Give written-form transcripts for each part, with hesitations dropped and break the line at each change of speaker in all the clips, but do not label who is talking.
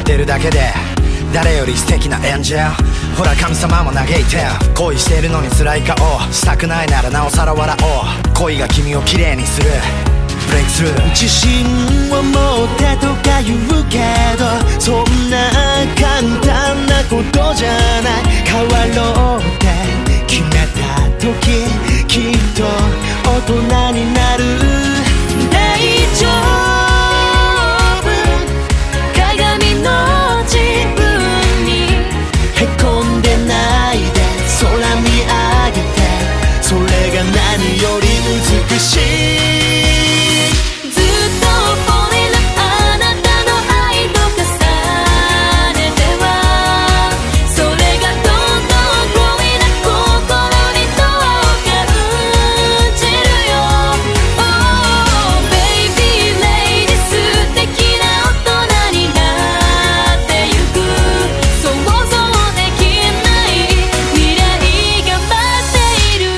ってるだけで誰より素敵なエンジェル。ほら神様も嘆いて恋してるのに辛い顔したくないならなおさら笑おう。恋が君を綺麗にするブレイクスルー。
自信を持ってとか言うけどそんな簡単なことじゃない。変わろうって決めた時きっと大人になる。大丈夫鏡の自分にへこんでないで空見上げてそれが何より美しい。ずっと俺らあなたの愛と重ねてはそれがどんどん恋な心にどう感じるよ。 Oh baby lady 素敵な大人になってゆく想像できない未来が待っている。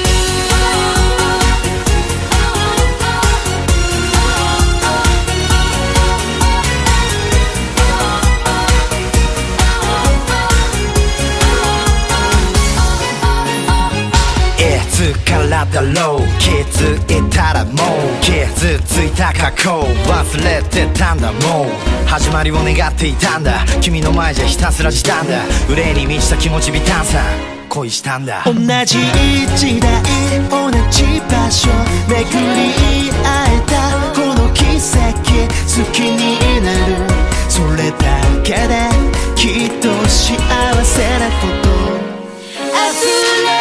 いつからだろう気づいたらもう傷ついた過去忘れてたんだもう始まりを願っていたんだ。君の前じゃひたすらしたんだ憂いに満ちた気持ちビタンさ恋したんだ。
同じ時代同じ場所巡り会えたこの奇跡好きになるそれだけできっと幸せなこと溢れ